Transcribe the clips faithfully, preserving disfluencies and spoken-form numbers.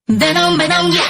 VENOM, VENOM, yeah.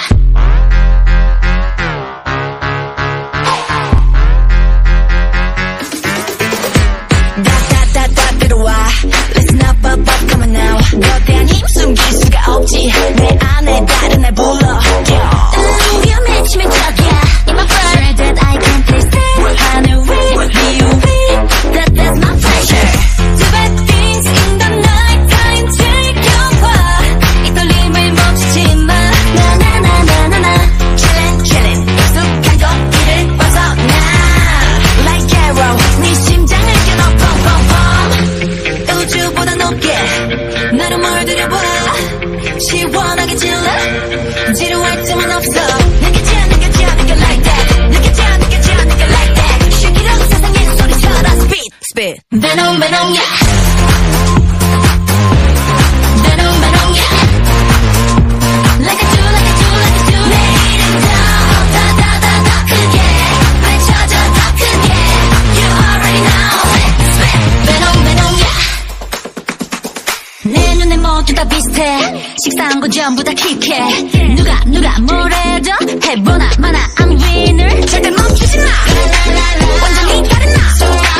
다다다다 들어와. Listen up, up, up, come on now. 거대한 힘 숨길 수가 없지. 내 안에 다른 날 불러. 음, 위험해지면 저기야. In my blood, sure that I can taste it. 하늘 위, 비 위, that that's my pleasure. Do bad things in the night time. 즐겨봐. 이 떨림을 멈추지 마. 나나나나나나. Chillin', chillin'. 익숙한 거리를 벗어나. Like arrow, 네 심장을 겨눠 펑펑펑. 우주보다 높게 나를 몰들여봐. 시원하게 질러. 지루할 틈은 없어. 느껴져 느껴져 느껴 like that. 느껴져 느껴져 느껴 like that. Shake it up 세상의 소리쳐라. Spit spit. VENOM, VENOM, yeah. VENOM, VENOM, yeah. Like I do, like I do, like I do. 내일은 더 다다다다 크게 외쳐줘 더 크게. You already know. Spit. VENOM, VENOM, yeah. 내 눈에 모두 다 비슷해. 식사한 건 전부 다 킥해. 누가 누가 뭐래도 해보나 마나 I'm winner. 절대 멈추지 마. 완전히 다른 나.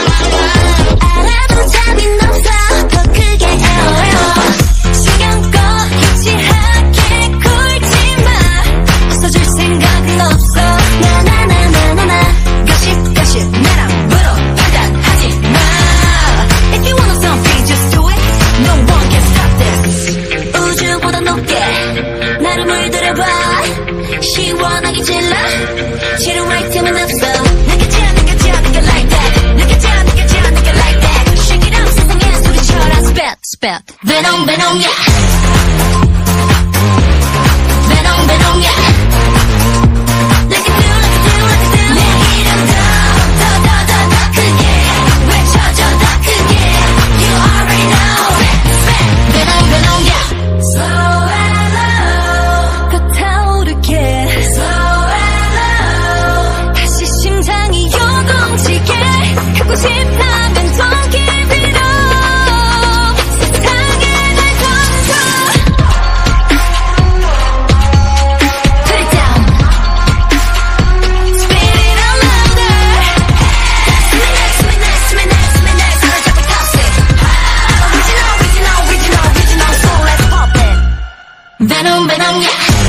알아도 답은 없어. 더 크게 에어요. 신경 꺼 유치하게 굴지 마. 웃어줄 생각은 없어. 나나나나나나. 가십 가십 나랑 물어 판단하지 마. If you want something just do it. No one can stop this. 우주보다 높게 나를 물들여봐. 시원하게 질러. 지루할 틈은 없어. 느껴져 느껴져 느껴 like that. 느껴져 느껴져 느껴 like that. Shake it up 세상에 소리쳐라. Spit spit. VENOM, VENOM, yeah. VENOM, VENOM, yeah. Like I do, like I do, like I do. 내일은 더 더 더 더 더 크게 외쳐줘 더 크게. You already know. Spit. VENOM, VENOM, yeah. Slow and low. 더 타오르게. Slow and low. 다시 심장이 요동치게. 갖고 싶다면 don't give it up. 세상에 날 던져. Put it down. Spit it out louder. Swing it, swing it, swing it, swing it. 사로잡고 toss it. Original, original, original, original. So let's pop it. VENOM, VENOM, yeah.